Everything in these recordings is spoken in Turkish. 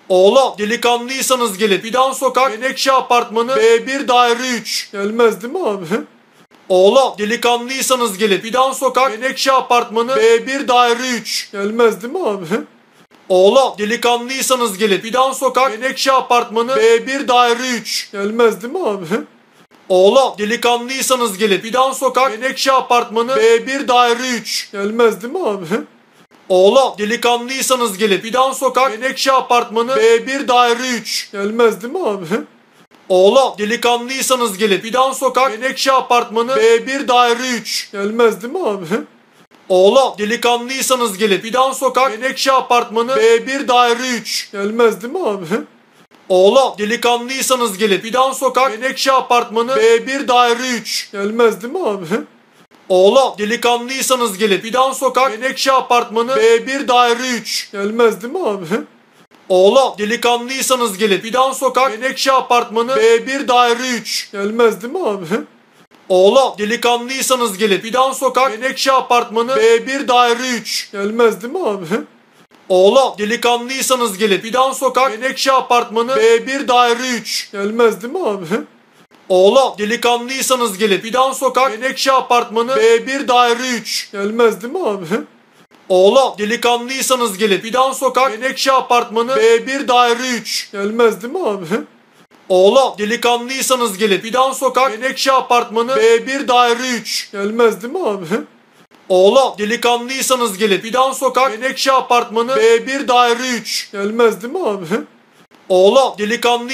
Oğlum delikanlıysanız gelin. Fidan Sokak, Menekşe Apartmanı, B1 daire 3. Gelmez değil mi abi? Oğlum delikanlıysanız gelin. Fidan Sokak, Menekşe Apartmanı, B1 daire 3. Gelmez değil mi abi? Oğlum delikanlıysanız gelin. Fidan Sokak, Menekşe Apartmanı, B1 daire 3. Gelmez değil mi abi? Oğlum delikanlıysanız gelin. Fidan Sokak, Menekşe Apartmanı, B1 daire 3. Gelmez değil mi abi? Oğlum delikanlıysanız gelin. Fidan Sokak, Menekşe Apartmanı, B1 daire 3. Gelmez değil mi abi? Oğlum delikanlıysanız gelin. Fidan Sokak, Menekşe Apartmanı, B1 daire 3. Gelmez değil mi abi? Oğlum delikanlıysanız gelin. Fidan Sokak, Menekşe Apartmanı, B1 daire 3. Gelmez değil mi abi? Oğlum delikanlıysanız gelin. Fidan Sokak, Menekşe Apartmanı, B1 daire 3. Gelmez değil mi abi? Oğlum delikanlıysanız gelin. Fidan Sokak, Menekşe Apartmanı, B1 daire 3. Gelmez değil mi abi? Oğlum delikanlıysanız gelin. Fidan Sokak, Menekşe Apartmanı, B1 daire 3. Gelmez değil mi abi? Oğlum delikanlıysanız gelin. Fidan Sokak, Menekşe Apartmanı, B1 daire 3. Gelmez değil mi abi? Oğlum delikanlıysanız gelin. Fidan Sokak, Menekşe Apartmanı, B1 daire 3. Gelmez değil mi abi? Oğlum delikanlıysanız gelin. Fidan Sokak, Menekşe Apartmanı, B1 daire 3. Gelmez değil mi abi? Oğlum delikanlıysanız gelin. Fidan Sokak, Menekşe Apartmanı, B1 daire 3. Gelmez değil mi abi? Oğlum delikanlıysanız gelin. Fidan Sokak, Menekşe Apartmanı, B1 daire 3. Gelmez değil mi abi? Oğlum delikanlıysanız gelin. Fidan Sokak, Menekşe Apartmanı, B1 daire 3. Gelmez değil mi abi? Oğlum delikanlıysanız gelin. Fidan Sokak, Menekşe Apartmanı, B1 daire 3. Gelmez değil mi abi? Oğlum delikanlıysanız gelin. Fidan Sokak, Menekşe Apartmanı, B1 daire 3. Gelmez değil mi abi? Oğlum delikanlıysanız gelin. Fidan Sokak, Menekşe Apartmanı, B1 daire 3. Gelmez değil mi abi? Oğlum delikanlıysanız gelin. Fidan Sokak, Menekşe Apartmanı, B1 daire 3. Gelmez değil mi abi? Oğlum delikanlıysanız gelin. Fidan Sokak, Menekşe Apartmanı, B1 daire 3. Gelmez değil mi abi? Oğlum delikanlıysanız gelin. Fidan Sokak, Menekşe Apartmanı, B1 daire 3. Gelmez değil mi abi? Oğlum delikanlıysanız gelin. Fidan Sokak, Menekşe Apartmanı, B1 daire 3. Gelmez değil mi abi? Oğlum delikanlıysanız gelin. Fidan Sokak, Menekşe Apartmanı, B1 daire 3. Gelmez değil mi abi? Oğlum delikanlıysanız gelin. Fidan Sokak, Menekşe Apartmanı, B1 daire 3. Gelmez değil mi abi? Oğlum delikanlıysanız gelin. Fidan Sokak, Menekşe Apartmanı, B1 daire 3. Gelmez değil mi abi?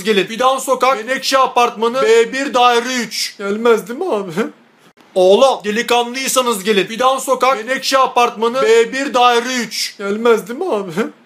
Oğlum delikanlıysanız gelin. Fidan Sokak, Menekşe Apartmanı, B1 daire 3. Gelmez değil mi abi?